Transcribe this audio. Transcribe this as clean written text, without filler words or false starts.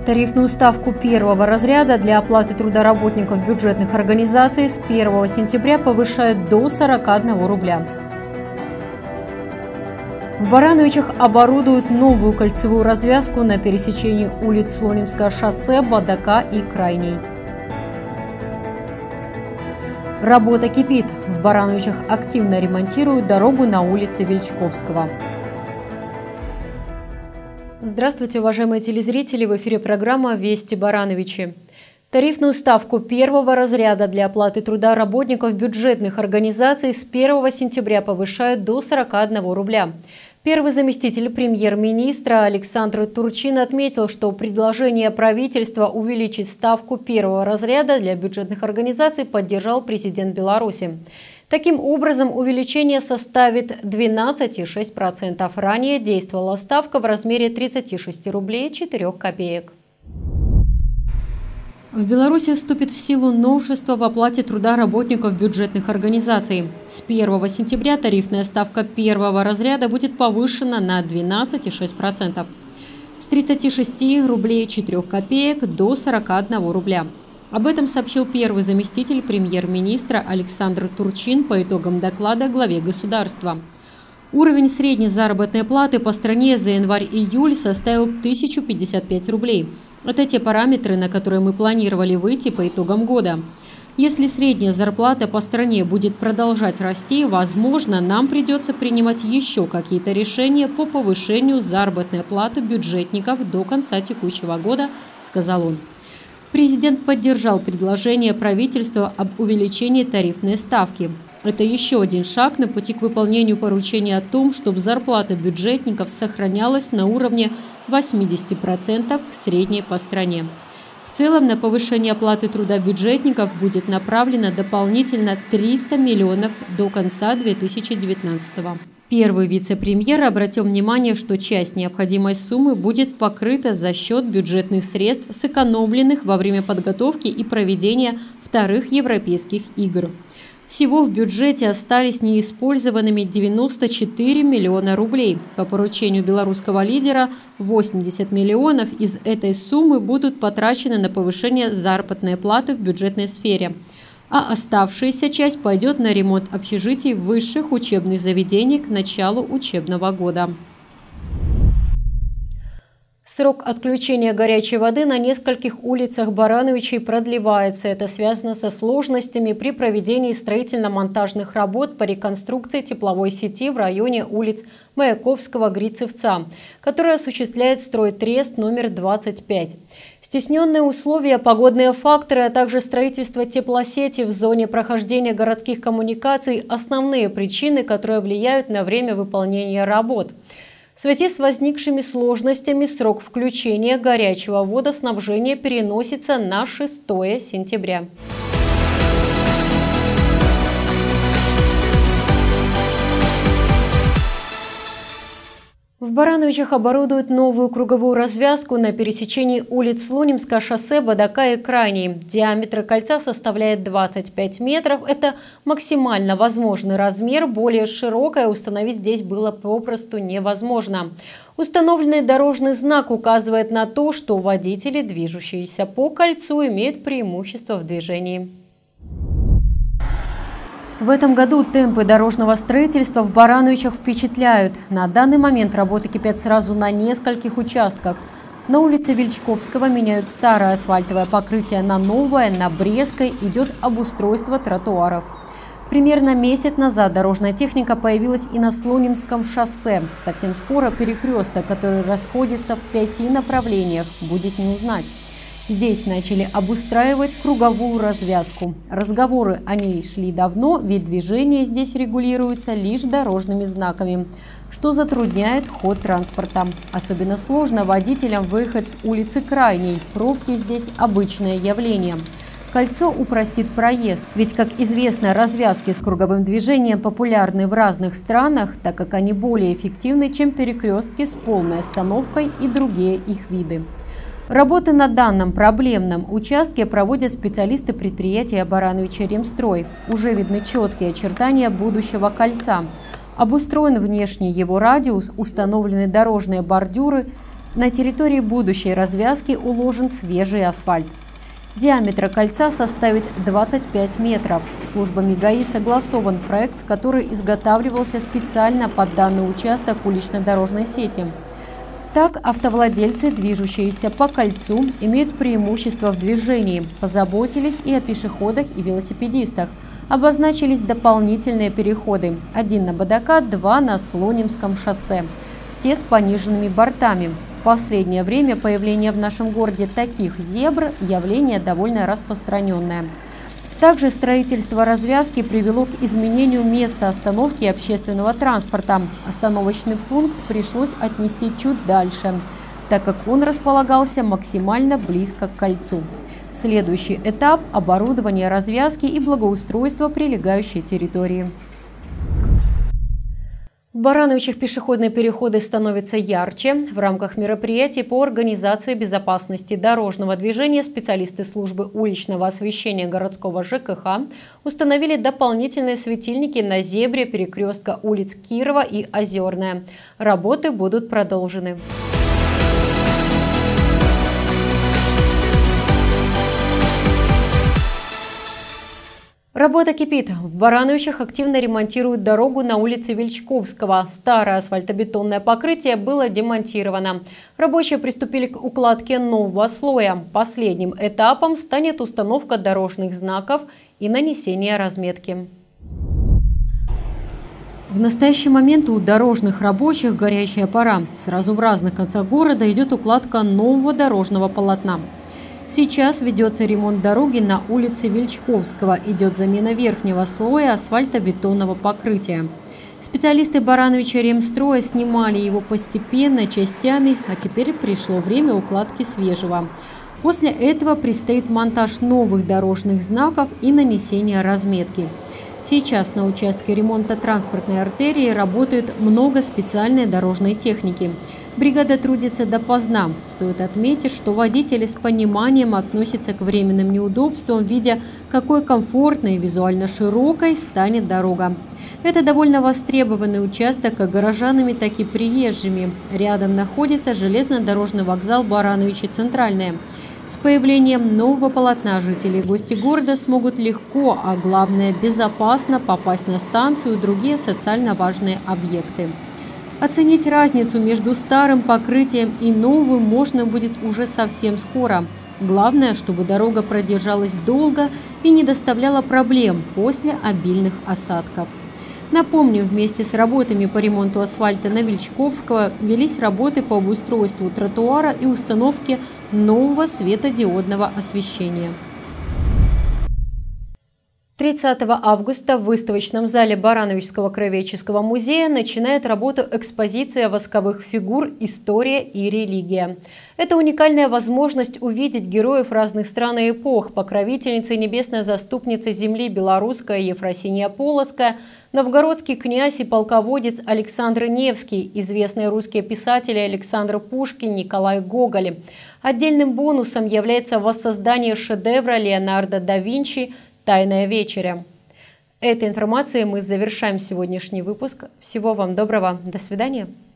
Тарифную ставку первого разряда для оплаты труда работников бюджетных организаций с 1 сентября повышают до 41 рубля. В Барановичах оборудуют новую кольцевую развязку на пересечении улиц Слонимское шоссе, Бадака и Крайней. Работа кипит. В Барановичах активно ремонтируют дорогу на улице Вельчковского. Здравствуйте, уважаемые телезрители! В эфире программа «Вести Барановичи». Тарифную ставку первого разряда для оплаты труда работников бюджетных организаций с 1 сентября повышают до 41 рубля. Первый заместитель премьер-министра Александр Турчин отметил, что предложение правительства увеличить ставку первого разряда для бюджетных организаций поддержал президент Беларуси. Таким образом, увеличение составит 12,6%. Ранее действовала ставка в размере 36 рублей 4 копеек. В Беларуси вступит в силу новшество в оплате труда работников бюджетных организаций. С 1 сентября тарифная ставка первого разряда будет повышена на 12,6%. С 36 рублей 4 копеек до 41 рубля. Об этом сообщил первый заместитель премьер-министра Александр Турчин по итогам доклада главе государства. Уровень средней заработной платы по стране за январь-июль составил 1055 рублей. Это те параметры, на которые мы планировали выйти по итогам года. Если средняя зарплата по стране будет продолжать расти, возможно, нам придется принимать еще какие-то решения по повышению заработной платы бюджетников до конца текущего года, сказал он. Президент поддержал предложение правительства об увеличении тарифной ставки. Это еще один шаг на пути к выполнению поручения о том, чтобы зарплата бюджетников сохранялась на уровне 80% к средней по стране. В целом на повышение оплаты труда бюджетников будет направлено дополнительно 300 миллионов до конца 2019 года. Первый вице-премьер обратил внимание, что часть необходимой суммы будет покрыта за счет бюджетных средств, сэкономленных во время подготовки и проведения вторых европейских игр. Всего в бюджете остались неиспользованными 94 миллиона рублей. По поручению белорусского лидера 80 миллионов из этой суммы будут потрачены на повышение заработной платы в бюджетной сфере. А оставшаяся часть пойдет на ремонт общежитий высших учебных заведений к началу учебного года. Срок отключения горячей воды на нескольких улицах Барановичей продлевается. Это связано со сложностями при проведении строительно-монтажных работ по реконструкции тепловой сети в районе улиц Маяковского, Грицевца, который осуществляет Стройтрест номер 25. Стесненные условия, погодные факторы, а также строительство теплосети в зоне прохождения городских коммуникаций – основные причины, которые влияют на время выполнения работ. В связи с возникшими сложностями срок включения горячего водоснабжения переносится на 6 сентября. В Барановичах оборудуют новую круговую развязку на пересечении улиц Слонимское шоссе, Бадака и Крайней. Диаметр кольца составляет 25 метров. Это максимально возможный размер. Более широкое установить здесь было попросту невозможно. Установленный дорожный знак указывает на то, что водители, движущиеся по кольцу, имеют преимущество в движении. В этом году темпы дорожного строительства в Барановичах впечатляют. На данный момент работы кипят сразу на нескольких участках. На улице Вельчковского меняют старое асфальтовое покрытие на новое, на Брестской идет обустройство тротуаров. Примерно месяц назад дорожная техника появилась и на Слонимском шоссе. Совсем скоро перекресток, который расходится в 5 направлениях, будет не узнать. Здесь начали обустраивать круговую развязку. Разговоры о ней шли давно, ведь движение здесь регулируется лишь дорожными знаками, что затрудняет ход транспорта. Особенно сложно водителям выехать с улицы Крайней. Пробки здесь обычное явление. Кольцо упростит проезд, ведь, как известно, развязки с круговым движением популярны в разных странах, так как они более эффективны, чем перекрестки с полной остановкой и другие их виды. Работы на данном проблемном участке проводят специалисты предприятия Барановича Ремстрой. Уже видны четкие очертания будущего кольца. Обустроен внешний его радиус, установлены дорожные бордюры На территории будущей развязки уложен свежий асфальт. Диаметр кольца составит 25 метров. Службами ГАИ согласован проект, который изготавливался специально под данный участок улично-дорожной сети. Так, автовладельцы, движущиеся по кольцу, имеют преимущество в движении. Позаботились и о пешеходах и велосипедистах. Обозначились дополнительные переходы. Один на Бадака, два на Слонимском шоссе. Все с пониженными бортами. В последнее время появление в нашем городе таких зебр – явление довольно распространенное. Также строительство развязки привело к изменению места остановки общественного транспорта. Остановочный пункт пришлось отнести чуть дальше, так как он располагался максимально близко к кольцу. Следующий этап – оборудование развязки и благоустройство прилегающей территории. В Барановичах пешеходные переходы становятся ярче. В рамках мероприятий по организации безопасности дорожного движения специалисты службы уличного освещения городского ЖКХ установили дополнительные светильники на зебре перекрестка улиц Кирова и Озерная. Работы будут продолжены. Работа кипит. В Барановичах активно ремонтируют дорогу на улице Вельчковского. Старое асфальтобетонное покрытие было демонтировано. Рабочие приступили к укладке нового слоя. Последним этапом станет установка дорожных знаков и нанесение разметки. В настоящий момент у дорожных рабочих горячая пора. Сразу в разных концах города идет укладка нового дорожного полотна. Сейчас ведется ремонт дороги на улице Вельчковского. Идет замена верхнего слоя асфальтобетонного покрытия. Специалисты Барановича Ремстроя снимали его постепенно, частями, а теперь пришло время укладки свежего. После этого предстоит монтаж новых дорожных знаков и нанесение разметки. Сейчас на участке ремонта транспортной артерии работает много специальной дорожной техники. Бригада трудится допоздна. Стоит отметить, что водители с пониманием относятся к временным неудобствам, видя, какой комфортной и визуально широкой станет дорога. Это довольно востребованный участок как горожанами, так и приезжими. Рядом находится железнодорожный вокзал Барановичи Центральная. С появлением нового полотна жители и гости города смогут легко, а главное безопасно попасть на станцию и другие социально важные объекты. Оценить разницу между старым покрытием и новым можно будет уже совсем скоро. Главное, чтобы дорога продержалась долго и не доставляла проблем после обильных осадков. Напомню, вместе с работами по ремонту асфальта на Вельчковского велись работы по обустройству тротуара и установке нового светодиодного освещения. 30 августа в выставочном зале Барановичского краеведческого музея начинает работу экспозиция восковых фигур «История и религия». Это уникальная возможность увидеть героев разных стран и эпох, покровительницы и небесная заступница земли белорусская Ефросинья Полоцкая, новгородский князь и полководец Александр Невский, известные русские писатели Александр Пушкин, Николай Гоголь. Отдельным бонусом является воссоздание шедевра Леонардо да Винчи «Тайная вечеря». Этой информацией мы завершаем сегодняшний выпуск. Всего вам доброго. До свидания.